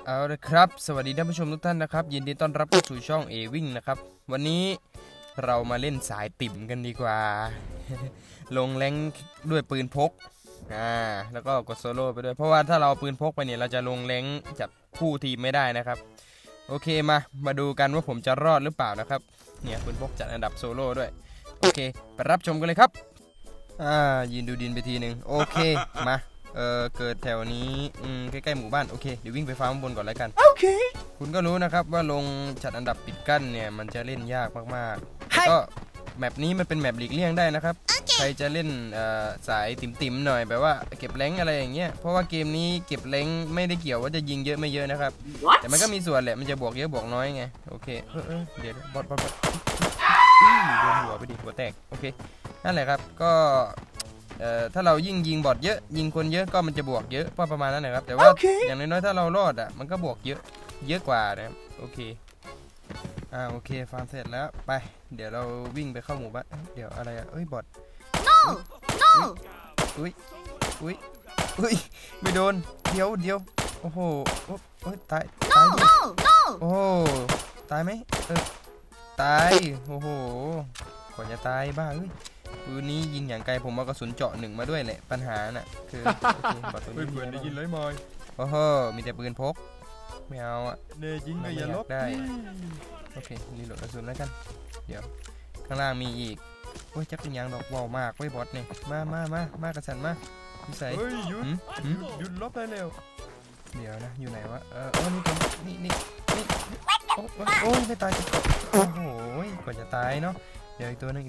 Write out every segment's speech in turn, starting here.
เอาละครับสวัสดีท่านผู้ชมทุกท่านนะครับยินดีต้อนรับเข้าสู่ช่องเอวิ่งนะครับวันนี้เรามาเล่นสายติ่มกันดีกว่า ลงแรงด้วยปืนพกแล้วก็กดโซโล่ไปด้วยเพราะว่าถ้าเราปืนพกไปเนี่ยเราจะลงแรงจับคู่ทีมไม่ได้นะครับโอเคมาดูกันว่าผมจะรอดหรือเปล่านะครับเนี่ยปืนพกจัดอันดับโซโล่ด้วยโอเคไปรับชมกันเลยครับยืนดูดินไปทีหนึ่งโอเคมาเกิดแถวนี้ใกล้ๆหมู่บ้านโอเคเดี๋ยววิ่งไปฟาร์มบนก่อนแล้วกันโอเคคุณก็รู้นะครับว่าลงจัดอันดับปิดกั้นเนี่ยมันจะเล่นยากมากๆก็แมปนี้มันเป็นแมปหลีกเลี่ยงได้นะครับ ใครจะเล่นสายติ๋มๆหน่อยแบบว่าเก็บแรงอะไรอย่างเงี้ยเพราะว่าเกมนี้เก็บแรงไม่ได้เกี่ยวว่าจะยิงเยอะไม่เยอะนะครับ แต่มันก็มีส่วนแหละมันจะบวกเยอะบวกน้อยไงโอเคเดี๋ยวบอทโดนหัวไปดิหัวแตกโอเคนั่นแหละครับก็ถ้าเรายิ่งยิงบอทเยอะยิงคนเยอะก็มันจะบวกเยอะประมาณนั้นนะครับแต่ว่าอย่างน้อยๆถ้าเรารอดมันก็บวกเยอะกว่านะครับโอเคโอเคฟาร์มเสร็จแล้วไปเดี๋ยวเราวิ่งไปเข้าหมู่บ้านเดี๋ยวอะไรบอท no อุ้ยไม่โดนเดี๋ยวโอ้โหตายโอ้โหตายไหมตายโอ้โหก่อนจะตายบ้าปืนนี้ยิงอย่างไกลผมเอากระสุนเจาะหนึ่งมาด้วยแหละปัญหาน่ะคือโอเคบอทตัวนี้เพื่อนได้ยินเลยมอยโอ้โหมีแต่ปืนพกไม่เอาเนี่ยยิงก็อย่าลบได้โอเครีโหลดกระสุนแล้วกันเดี๋ยวข้างล่างมีอีกจักรยานดอกวอลมากบอทเนี่ยมากระสันมาพี่ใส่หยุดลบได้เร็วเดี๋ยวนะอยู่ไหนวะนี่โอ้ยไม่ตายโอ้โหกว่าจะตายเนาะเดี๋ยวอีกตัวนึง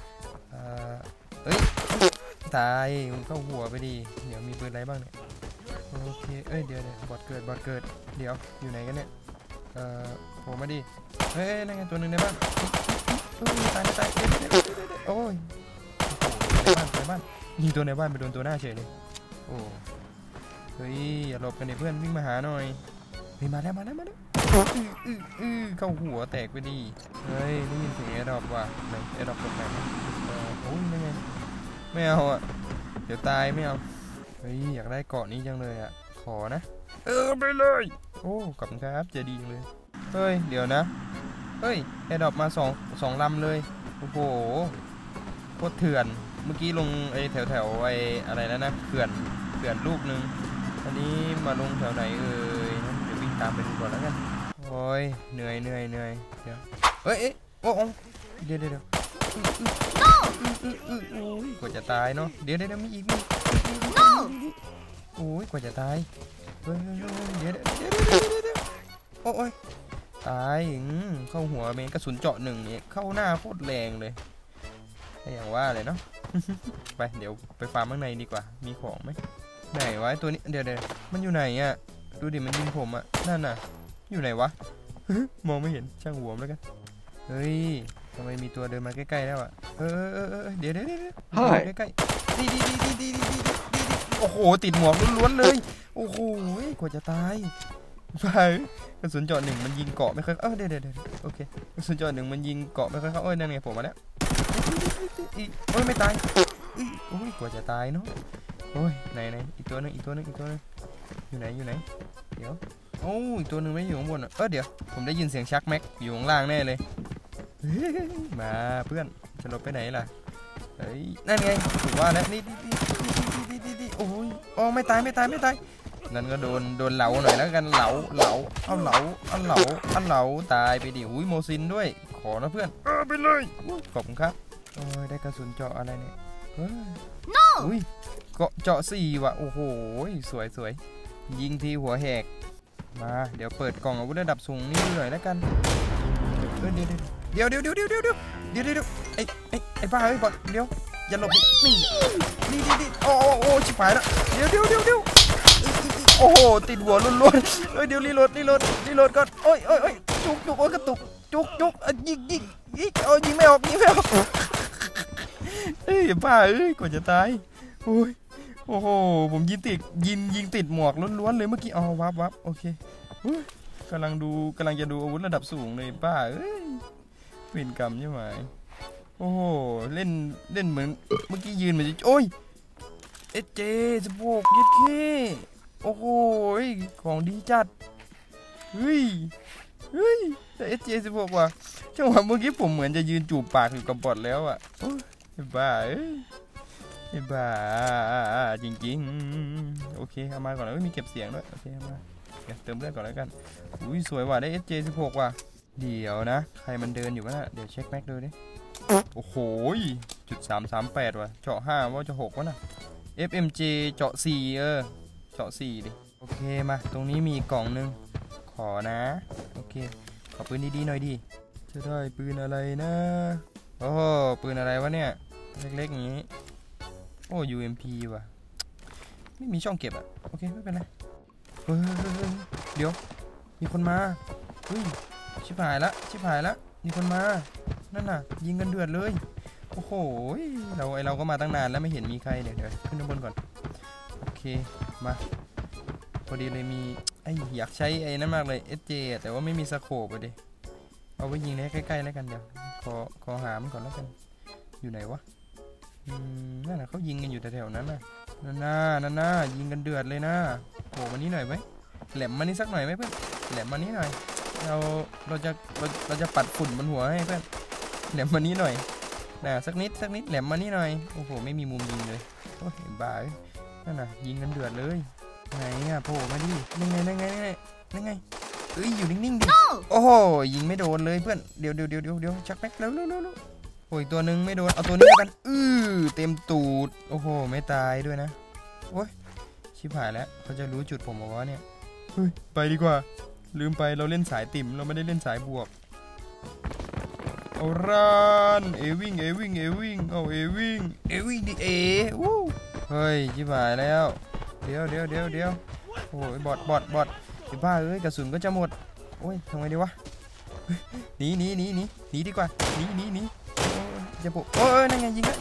ตายมันเข้าหัวไปดิเดี๋ยวมีปืนอะไรบ้างเนี่ยโอเคเดี๋ยวบอทเกิดเดี๋ยวอยู่ไหนกันเนี่ยโผล่มาดินั่นไงตัวนึงในบ้านตายโอ้ยในบ้านยิงตัวในบ้านไปโดนตัวหน้าเฉยเลยโอ้อย่าหลบกันดิเพื่อนวิ่งมาหาหน่อยมาแล้วเข้าหัวแตกไปดิได้ยินเสียงแอร์ดรอปว่ะไหนแอร์ดรอปตรงไหนโอ้ยนั่นไงไม่เอาเดี๋ยวตายไม่เอาอยากได้เกาะนี้จังเลยขอนะไปเลยโอ้ขอบคุณครับจะดีจังเลยเดี๋ยวนะแอร์ดรอปมาสองลำเลยโอ้โหโคตรเถื่อนเมื่อกี้ลงแถวอะไรแล้วนะเขื่อนลูกนึงอันนี้มาลงแถวไหนเดี๋ยววิ่งตามไปดูก่อนแล้วกันเหนื่อยเดี๋ยวโอ้เดี๋ยวกว่าจะตายเนาะเดี๋ยวมีอีกโอ้ยกว่าจะตายเดี๋ยวโอ้ยตายเข้าหัวเมนกระสุนเจาะหนึ่งเนี่ยเข้าหน้าโคตรแรงเลยอย่างว่าเลยเนาะ ไปเดี๋ยวไปฟาร์มข้างในดีกว่ามีของไหมไหนวะตัวนี้เดี๋ยวมันอยู่ไหนดูดิมันยิงผมนั่นน่ะอยู่ไหนวะ มองไม่เห็นช่างหัวแล้วกันทำไมมีตัวเดินมาใกล้ๆแล้วเดี๋ยวใกล้ๆดีโอ้โหติดหมวกล้วนๆเลยโอ้โหกว่าจะตายไปกระสุนเจาะหนึ่งมันยิงเกาะไม่ค่อยเดี๋ยวโอเคกระสุนเจาะหนึ่งมันยิงเกาะไม่ค่อยเข้านั่นไงผมมาแล้วไม่ตายกว่าจะตายเนาะไหนอีกตัวนึงอยู่ไหนเดี๋ยวอีกตัวนึงไม่อยู่ข้างบนเดี๋ยวผมได้ยินเสียงชักแม็กอยู่ข้างล่างแน่เลยมาเพื่อนจะหลบไปไหนล่ะนั่นไงถูกว่าแล้วนี่ไม่ตายนั่นก็โดนเหลาหน่อยแล้วกันเหลาเอาเหลาตายไปดิโมซินด้วยขอนะเพื่อนไปเลยขอบคุณครับได้กระสุนเจาะอะไรเนี่ยเกาะเจาะ4ว่ะโอ้โหสวยยิงทีหัวแหกมาเดี๋ยวเปิดกล่องอาวุธระดับสูงนี่หน่อยแล้วกันเดี๋ยวไอ้บ้าบอทเดี๋ยวอย่าหลบนี่โอ้ชิบหายแล้วเดี๋ยวโอ้โหติดหัวล้วนๆเดี๋ยวรีโหลดก่อนจุกกระตุกจุกยิงยิงไม่ออกบ้ากว่าจะตายโอ้โหผมยิงติดหมวกล้วนๆเลยเมื่อกี้วับโอเคกำลังจะดูอาวุธระดับสูงเลยบ้าเป็นกรรมใช่ไหมโอ้โหเล่นเหมือนเมื่อกี้ยืนเหมือนเอเจสโบกยัดขี้โอ้โหของดีจัดเฮ้ยแต่ SJ16 ว่ะจังหวะเมื่อกี้ผมเหมือนจะยืนจูบปากอยู่กับบอทแล้วอ่ะบ้าบ้าจริงๆโอเคเอามาก่อนแล้วมีเก็บเสียงด้วยโอเคเอามาเติมเลือดก่อนแล้วกันอุ้ยสวยว่ะได้ SJ16 ว่ะเดี๋ยวนะใครมันเดินอยู่วะน่ะเดี๋ยวเช็คแม็กดูดิโอ้โห.338ว่ะเจาะ5ว่าจะ6วะน่ะ FMJ เจาะ4เจาะ4ดิโอเคมาตรงนี้มีกล่องนึงขอนะโอเคขอปืนดีๆหน่อยดิจะได้ปืนอะไรนะโอ้ปืนอะไรวะเนี่ยเล็กๆอย่างนี้โอ้ UMP ว่ะไม่มีช่องเก็บอ่ะโอเคไม่เป็นไรเดี๋ยวมีคนมาชิบหายละมีคนมานั่นน่ะยิงกันเดือดเลยโอ้โหเราก็มาตั้งนานแล้วไม่เห็นมีใครเดี๋ยวขึ้นข้างบนก่อนโอเคมาพอดีเลยมีอยากใช้ไอ้นั่นมากเลย SJ แต่ว่าไม่มีสโคปอ่ะดิเอาไว้ยิงได้ใกล้ๆแล้วกันเดี๋ยวขอหามันก่อนแล้วกันอยู่ไหนวะนั่นน่ะเขายิงกันอยู่แถวๆนั้นน่ะนั่นน่ะยิงกันเดือดเลยนะโอ้วันนี้หน่อยไหมแหลมมานี่สักหน่อยไหมเพื่อนแหลมมานี่หน่อยเราจะปัดฝุ่นบนหัวให้เพื่อนแหลมมานี่หน่อยสักนิดแหลมมานี่หน่อยโอ้โหไม่มีมุมยิงเลยโอ้ยบ้านั่นน่ะยิงกันเดือดเลยไหนอ่ะโผล่มาดินั่นไงอยู่นิ่งๆดิโอ้โหยิงไม่โดนเลยเพื่อนเดี๋ยวชักแม็กเร็วโอ้ยตัวนึงไม่โดนเอาตัวนี้กันเต็มตูดโอ้โหไม่ตายด้วยนะโอ้ยชิบหายแล้วเขาจะรู้จุดผมบอกว่าเนี่ยไปดีกว่าลืมไปเราเล่นสายติ่มเราไม่ได้เล่นสายบวกเอารันวิ่งเอาวิ่งดิวู้เฮ้ยชิบหายแล้วเดี๋ยวโอ้ยบอทไอ้บ้าเอ้ยกระสุนก็จะหมดโอ้ยทำไงดีวะหนีดีกว่าหนีจะปุ๊บโอ้ยนั่นไงยิงแล้ว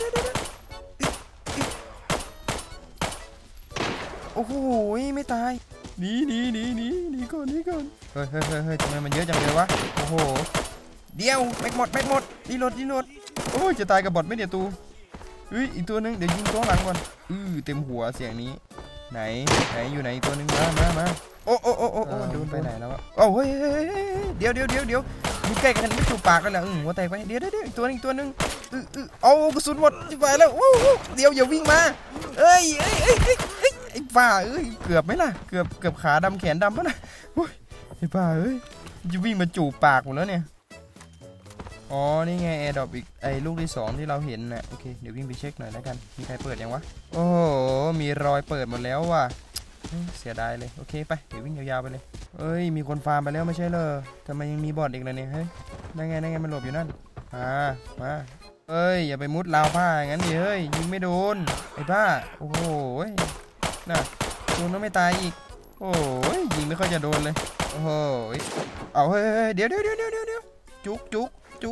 โอ้โหไม่ตายหนีก่อนเฮ้ยทำไมมันเยอะจังเลยวะโอ้โหเดี๋ยวแม็กหมดรีโหลดโอ้ยจะตายกับบอทไม่เดี๋ยวตูอีกตัวนึงเดี๋ยวยิงตัวหลังก่อนเต็มหัวเสียงนี้ไหนอยู่ไหนอีกตัวนึงมาโอ้โดนไปไหนแล้ววะโอ้ยเดี๋ยวอยู่ใกล้กันไม่จูบปากกันแล้วหัวแตกไปเดี๋ยวอีกตัวนึงเอากระสุนหมดจิ๋วแล้วเดี๋ยวอย่าวิ่งมาไอ้บ้าเกือบไหมล่ะเกือบขาดำแขนดำป่ะนะไอ้บ้าจะวิ่งมาจูบปากหมดแล้วเนี่ยอ๋อนี่ไงแอร์ดรอปอีกลูกที่2ที่เราเห็นนะโอเคเดี๋ยววิ่งไปเช็คหน่อยแล้วกันมีใครเปิดยังวะโอ้โหมีรอยเปิดหมดแล้วว่ะเสียดายเลยโอเคไปเดี๋ยววิ่งยาวๆไปเลยมีคนฟาร์มไปแล้วไม่ใช่เหรอทำไมยังมีบอทอีกเลยเนี่ยเฮ้ยนั่นไงมันหลบอยู่นั่นมาอย่าไปมุดราวผ้าอย่างนั้นดิเฮ้ยยิงไม่โดนไอ้บ้าโอ้โหน่ะโดนแล้วไม่ตายอีกโอ้ยยิงไม่ค่อยจะโดนเลยโอ้โหเอาเฮ้ยเดี๋ยวจุก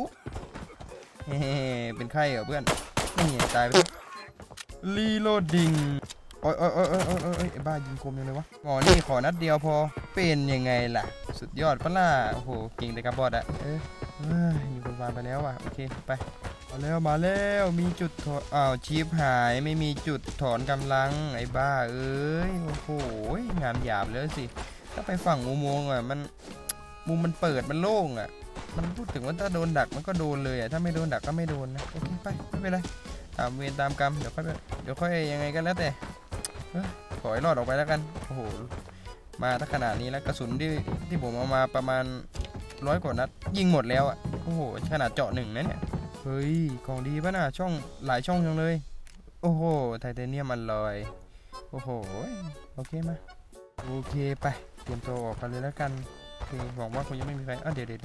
เป็นไข้เหรอเพื่อนนี่ตายไปรีโหลดดิ้งโอ้ยไอ้บ้ายิงคมยังเลยวะนี่ขอนัดเดียวพอเป็นยังไงล่ะสุดยอดปะล่ะโอ้โหเก่งแต่กับบอทอะมีคนวางไปแล้วว่ะโอเคไปมาแล้วมีจุดถอนชีพหายไม่มีจุดถอนกำลังไอ้บ้าโอ้โหงานหยาบเลยสิถ้าไปฝั่งอุโมงค์อะมุมมันเปิดมันโล่งอะมันพูดถึงว่าถ้าโดนดักมันก็โดนเลยอะถ้าไม่โดนดักก็ไม่โดนนะโอเคไปไม่เป็นไรตามเวรตามกรรมเดี๋ยวค่อยยังไงกันแล้วแต่ขอให้รอดออกไปแล้วกันโอ้โหมาถ้าขนาดนี้แล้วกระสุนที่ผมเอามาประมาณ100 กว่านัดยิงหมดแล้วอ่ะโอ้โหขนาดเจาะ1นะเนี่ยเฮ้ยของดีป่ะน่ะช่องหลายช่องจังเลยโอ้โหไทเทเนียมมันลอยโอ้โหโอเคมาโอเคไปเตรียมตัวออกกันเลยแล้วกันโอเคหวังว่าคงยังไม่มีใครเดี๋ยว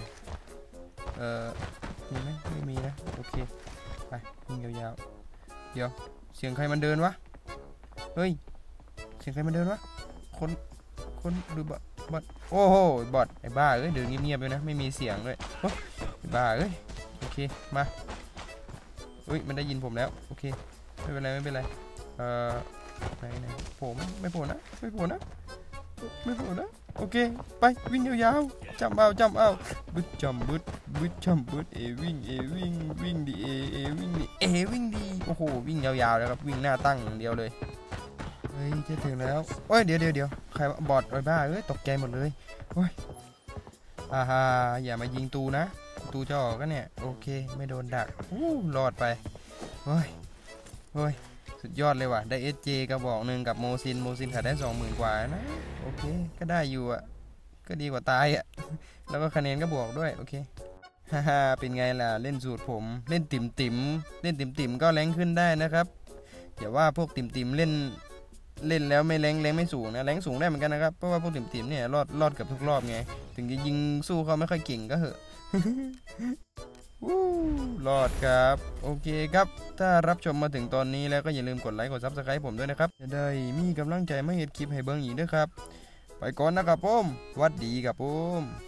มีไหมไม่มีนะโอเคไปยิงยาวๆเดี๋ยวเสียงใครมันเดินวะเฮ้ยเสียงใครมันเดินวะคนหรือบอทโอ้โหบอทไอ้บ้าเดินเงียบๆเลยนะไม่มีเสียงด้วยไอ้บ้าโอเคมามันได้ยินผมแล้วโอเคไม่เป็นไรไหนโผล่ไม่โผล่นะโอเคไปวิ่งยาวๆจำเอาบึดจำบึดวิ่งดีวิ่งดีโอ้โหวิ่งยาวๆแล้วครับวิ่งหน้าตั้งอย่างเดียวเลยฮ้ยจะถึงแล้วโอ้ยเดี๋ยวใครบอดไอ้บ้าตกใจหมดเลยโอ้ยฮ่าอย่ามายิงตูนะตูจะออกก็เนี่ยโอเคไม่โดนดักรอดไปโอ้ยสุดยอดเลยว่ะได้ SJ กระบอกหนึ่งกับโมซินขายได้ 20,000 กว่านะโอเคก็ได้อยู่อ่ะก็ดีกว่าตายอ่ะแล้วก็คะแนนก็บวกด้วยโอเคฮ่าเป็นไงล่ะเล่นสูตรผมเล่นติ่มก็แรงขึ้นได้นะครับอย่าว่าพวกติ่มเล่นแล้วไม่แรงไม่สูงนะแรงสูงได้เหมือนกันนะครับเพราะว่าพวกติ่มเนี่ยรอดกับทุกรอบไงถึงจะยิงสู้เขาไม่ค่อยเก่งก็เหอะ รอดครับโอเคครับถ้ารับชมมาถึงตอนนี้แล้วก็อย่าลืมกดไลค์กด Subscribe ผมด้วยนะครับจะได้มีกำลังใจมาเห็นคลิปให้เบิ่งอีกด้วยครับไปก่อนนะครับผมวัดดีครับผม